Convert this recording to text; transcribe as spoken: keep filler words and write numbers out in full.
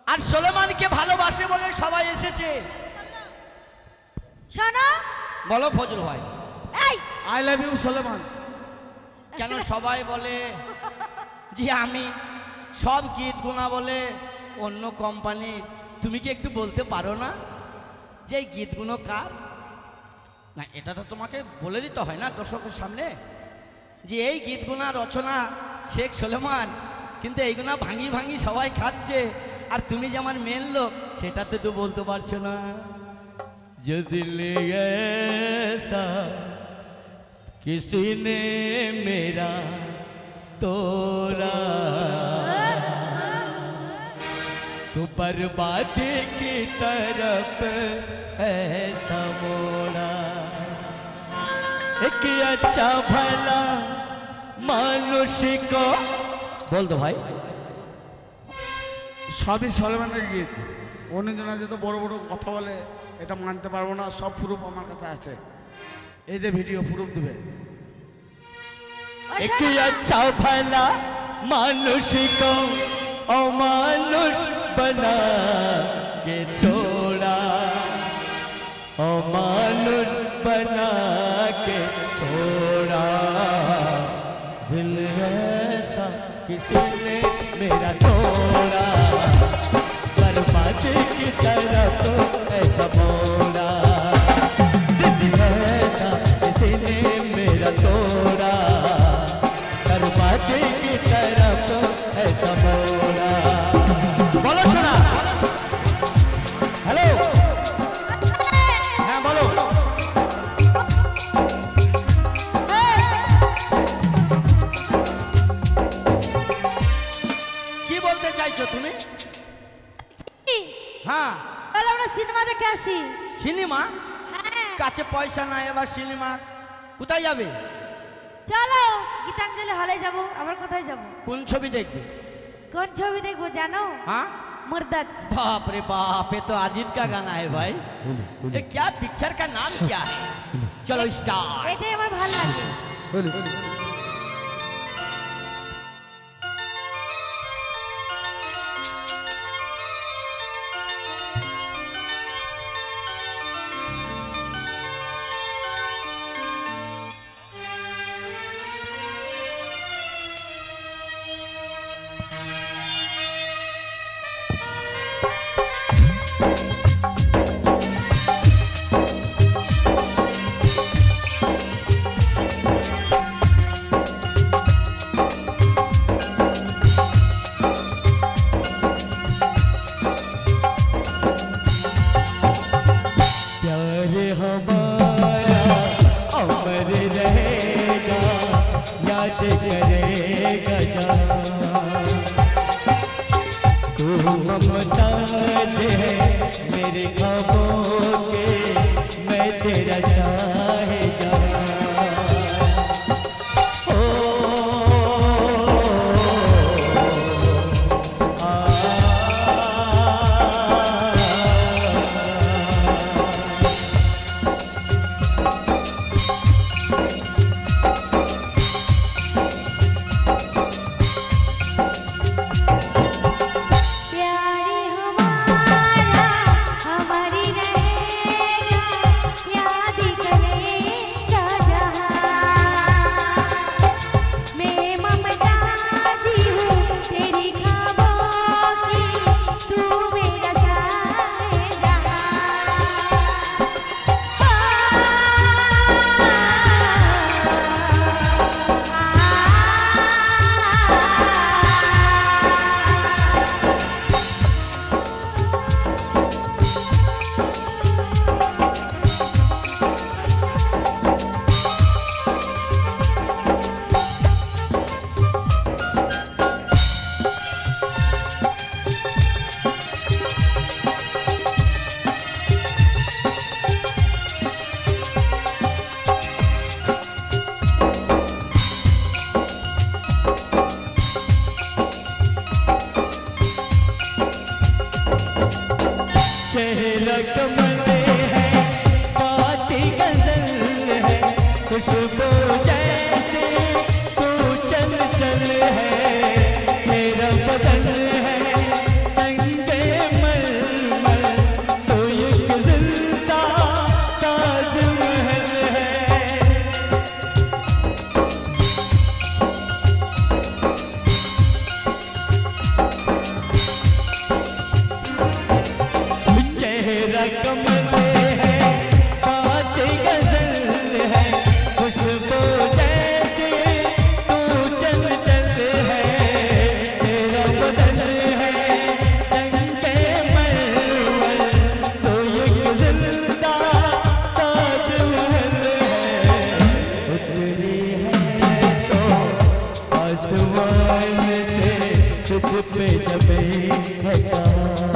আর সুলেমানকে ভালোবাসে বলে সবাই এসেছে। শোনো, বলো ফজল ভাই। এই আই লাভ ইউ সুলেমান। কেন সবাই বলে যে আমি সব গীত গোনা বলে অন্য কোম্পানি, তুমি কি একটু বলতে পারো না যে এই গীতগুলো কার? না, এটা তো তোমাকে বলে দিতে হয় না দর্শকের সামনে যে এই গীতগুনা রচনা শেখ সুলেমান, কিন্তু এইগুলা ভাঙি ভাঙি সবাই খাচ্ছে, আর তুমি যে আমার মেন লোক সেটা তো তো বলতে পারছো না। যদি লেগে किसी ने मेरा तोड़ा तो बर्बादी की तरफ ऐसा मोड़ा। एक अच्छा भला मनुष्य को बोल दो भाई। সবই সুলেমানের গীত। অন্যজনা যে তো বড় বড় কথা বলে এটা মানতে পারবো না, সব প্রুফ আমার কাছে আছে। এই যে ভিডিও প্রুফ দিবে। एक अच्छा भला मनुष्य को अमानुष बना के छोड़ा, अमानुष बना के छोड़ा। दिल ऐसा किसी ने मेरा तोड़ा, बर्बादी की तरफ ऐसा मोड़ा। दिल ऐसा किसी ने मेरा तोड़ा, बर्बादी की तरफ ऐसा मोड़ा। बोलो सुना। हेलो, हाँ बोलो। কি বলতে চাইছো তুমি? হ্যাঁ, তাহলে আমরা সিনেমা দেখে আসি। সিনেমা? হ্যাঁ কাছে পয়সা নাই, এবার সিনেমা কোথায় যাবে? চলো গীতাঞ্জলি হলে যাব। আবার কোথায় যাব? কোন ছবি দেখবে? কোন ছবি দেখবো জানো? हाँ मुर्दत। बाप रे बाप, ये तो अजीत का गाना है भाई। ये क्या पिक्चर का नाम क्या है? चलो स्टार्ट। এটাই আমার ভালো লাগে। संगे একা